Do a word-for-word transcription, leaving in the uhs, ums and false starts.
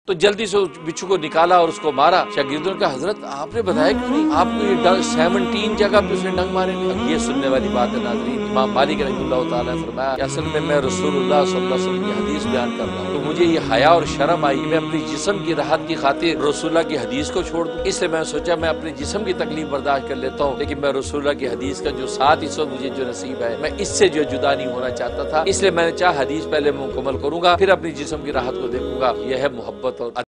तो जल्दी से उस बिच्छू को निकाला और उसको मारा। शागिर्दों ने कहा, हजरत आपने बताया क्यों नहीं, आपको ये सेवनटीन जगह पे उसने डंग मारे नहीं। ये सुनने वाली बात है नाज़रीन। इमाम मालिक रहमतुल्लाह तआला ने फरमाया, असल में मैं रसूलुल्लाह सल्लल्लाहु अलैहि वसल्लम की हदीस बयान कर रहा हूँ, तो मुझे ये हया और शर्म आई, मैं अपनी जिस्म की राहत की खातिर रसूलुल्लाह की हदीस को छोड़ दूं। इसलिए मैं सोचा मैं अपने जिस्म की तकलीफ बर्दाश्त कर लेता हूँ, लेकिन मैं रसूलुल्लाह की हदीस का जो साथ इस वक्त मुझे जो नसीब है, मैं इससे जो जुदा नहीं होना चाहता था। इसलिए मैंने चाहा हदीस पहले मुकम्मल करूंगा, फिर अपनी जिस्म की राहत को देखूंगा। यह है मोहब्बत और